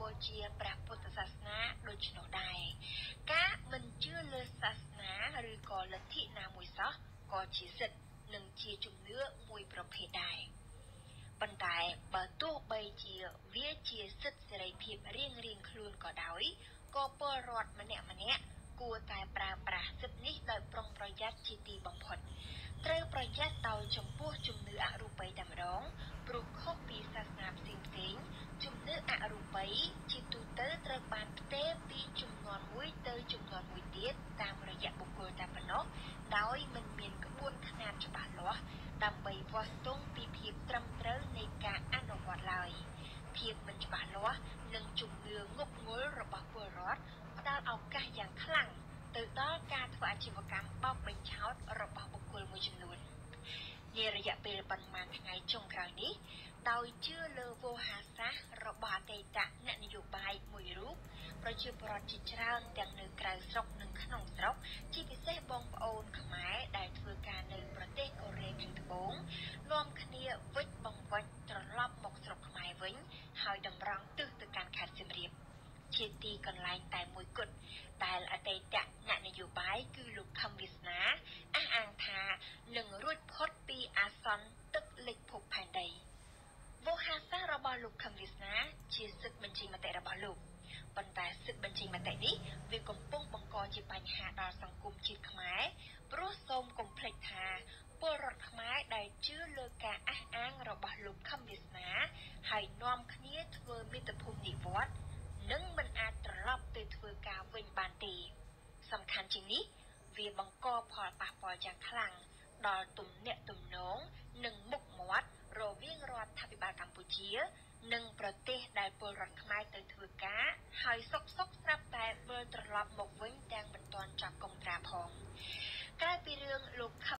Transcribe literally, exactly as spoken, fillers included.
ពលជាព្រះពុទ្ធសាសនាដូច្នោះដែរការមិនជឿលើសាសនាឬក៏លទ្ធិណាមួយសោះក៏ជាសិទ្ធិនិងជាជំនឿមួយប្រភេទដែរប៉ុន្តែបើទោះបីជាវាជាសិទ្ធិសេរីភាពរៀងរៀងខ្លួនក៏ដោយក៏ពលរដ្ឋម្នាក់ម្នាក់គួរតែប្រើប្រាស់សិទ្ធិនេះដោយប្រុងប្រយ័ត្នជាទីបំផុតត្រូវប្រយ័ត្នដោយចំពោះជំនឿអរូបីតែម្ដងព្រោះខុសពីសាសនាផ្សេងផ្សេងជំនឿអរូបីជាទូទៅត្រូវបានផ្ទេរពីជំនាន់មួយទៅជំនាន់មួយទៀតតាមរយៈបុគ្គលតែប៉ុណ្ណោះដោយមិនមានក្បួនខ្នាតច្បាស់លាស់ដើម្បីវាស់ស្ទង់ពីភាពត្រឹមត្រូវនៃការអនុវត្តឡើយភាពមិនច្បាស់លាស់និងជំនឿងប់ងល់របស់ពលរដ្ឋផ្ដល់ឱកាសយ៉ាងខ្លាំងទៅដល់ការធ្វើអាជីវកម្មបោកបញ្ឆោតរបស់បុគ្គលមួយចំនួននារយៈពេលប៉ុន្មានថ្ងៃចុងក្រោយនេះដោយជឿលើវោហារសាស្ត្ររបស់អតីតអ្នកនយោបាយមួយរូបប្រជាពលរដ្ឋជាច្រើនទាំងនៅក្រៅស្រុកនិងក្នុងស្រុកជាពិសេសបងប្អូនខ្មែរដែលធ្វើការនៅប្រទេសកូរ៉េខាងត្បូងនាំគ្នាវិច្ចបង្វិចត្រឡប់មកស្រុកខ្មែរវិញហើយតម្រង់ទិសទៅកាន់ខេត្តសៀមរាបជាទីកន្លែងតែមួយគត់ដែលអតីតអ្នកនយោបាយគឺលោកខឹមវាសនាអះអាងថានឹងរួចផុតពីអាសន្នទឹកលិចភពផែនដីវោហារសាស្ត្ររបស់លោកខឹមវាសនាជាសិទ្ធិបញ្ចេញមតិរបស់លោកប៉ុន្តែសិទ្ធិបញ្ចេញមតិនេះវាកំពុងបង្កជាបញ្ហាដល់សង្គមជាតិខ្មែរព្រោះសូមកុំភ្លេចថាពលរដ្ឋខ្មែរដែលជឿលើការអះអាងរបស់លោកខឹមវាសនាហើយនាំគ្នាធ្វើមាតុភូមិនិវត្តន៍នឹងមិនអាចត្រឡប់ទៅធ្វើការវិញបានទេសំខាន់ជាងនេះវាបង្កផលប៉ះពាល់យ៉ាងខ្លាំងដល់ទំនាក់ទំនងនិងមុខមាត់រវាងរដ្ឋាភិបាលកម្ពុជានិងប្រទេសដែលពលរដ្ឋខ្មែរទៅធ្វើការហើយសុកសុកស្រាប់តែវិលត្រឡប់មកវិញទាំងមិនទាន់ចាប់កុងត្រាផងក្រៅពីរឿងលោក